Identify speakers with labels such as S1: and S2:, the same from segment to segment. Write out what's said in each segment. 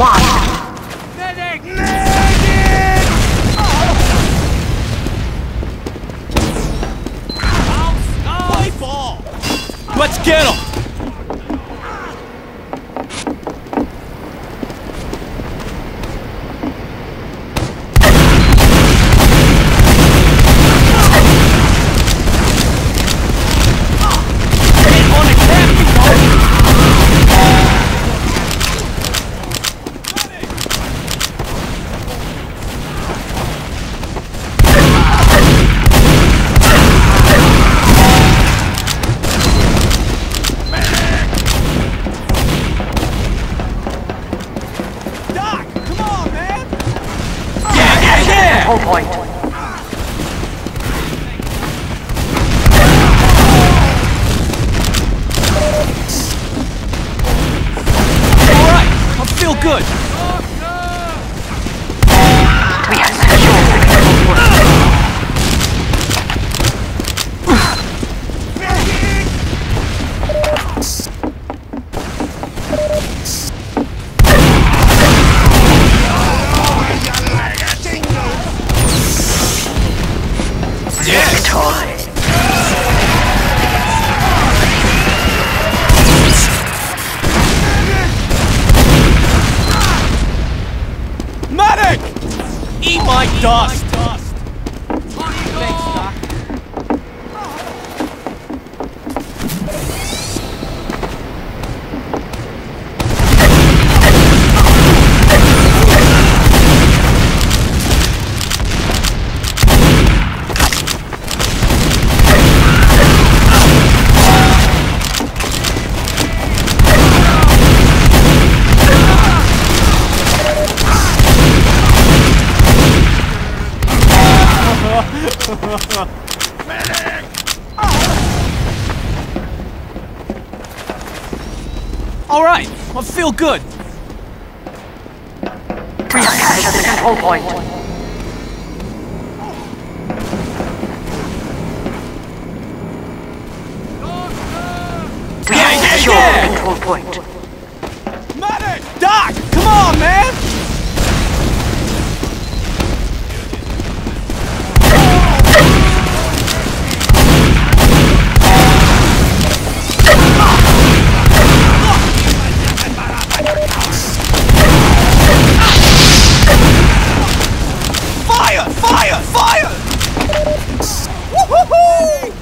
S1: Medic! Play ball! Let's get him!
S2: Point.
S1: Alright, I feel good.
S2: We have secured the control point.
S1: Medic! Eat my dust! Thanks, Doc. Medic! All right, I feel good.
S2: We have captured the control point. We have secured the control point.
S1: Medic! Doc! Come on, man! Fire! Fire! Fire! Woo-hoo-hoo!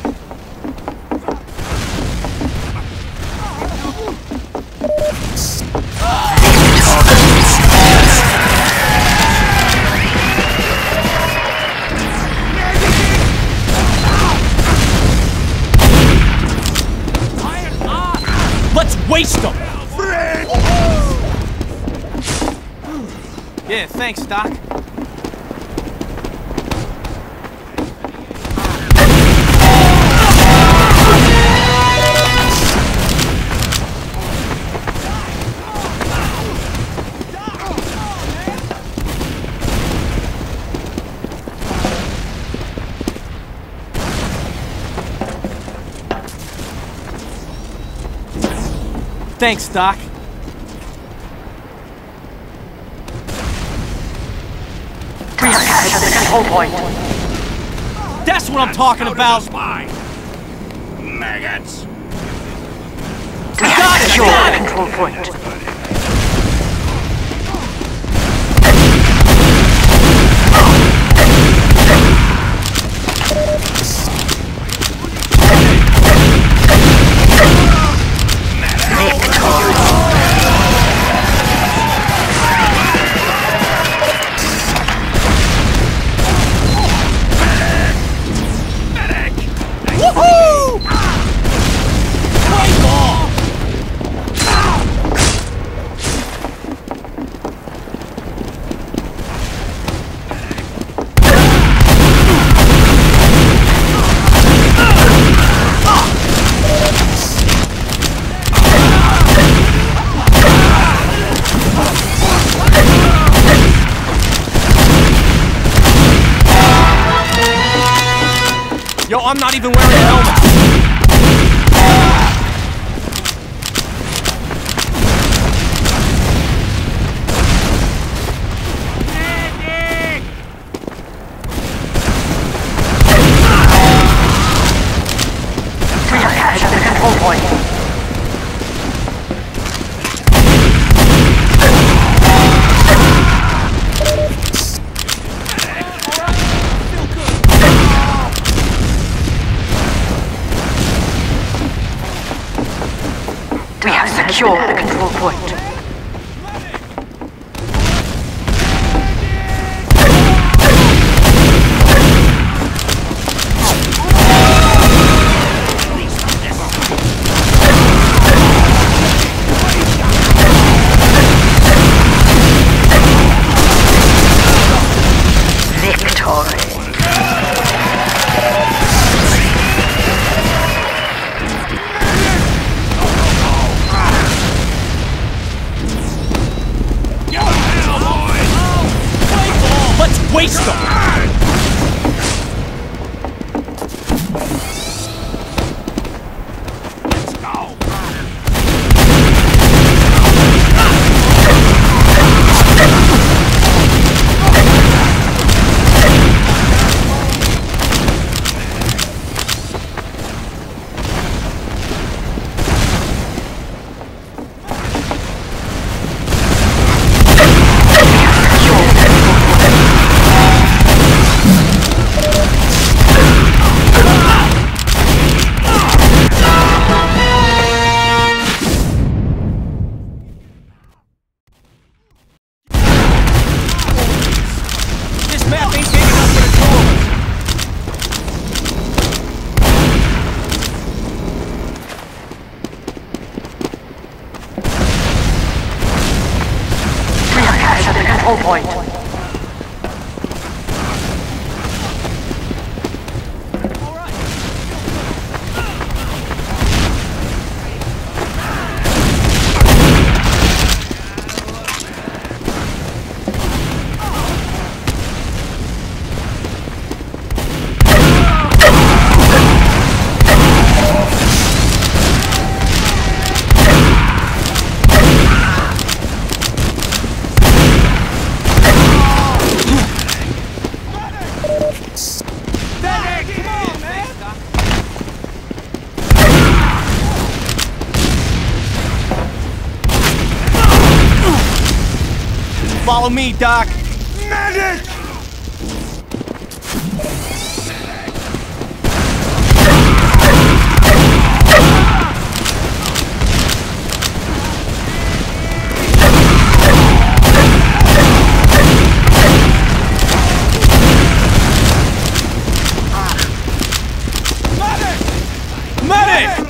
S1: Let's waste them! Yeah, thanks, Doc. Thanks, Doc.
S2: We have captured the control point.
S1: That's what I'm talking about.
S3: Maggots!
S2: We have secured the control point.
S1: Woohoo! Play ball! Yo, I'm not even wearing a helmet.
S2: Secure the control point.
S1: Waste them! Let's go! Map ain't big enough for the two of us.
S2: We have captured the control point.
S1: Follow me, Doc.
S3: Medic!
S1: Medic!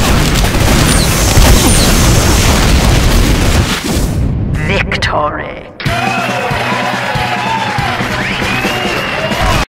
S2: Victory.